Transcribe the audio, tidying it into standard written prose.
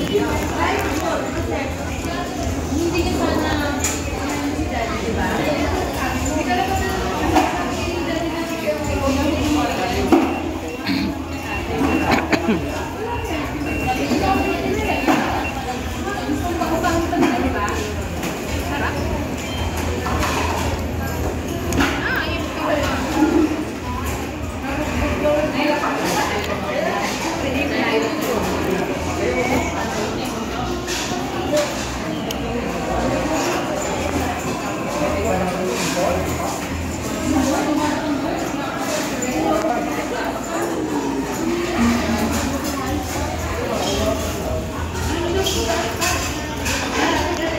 Hindi ka sana si Daddy, di ba? Hindi ka lang kasi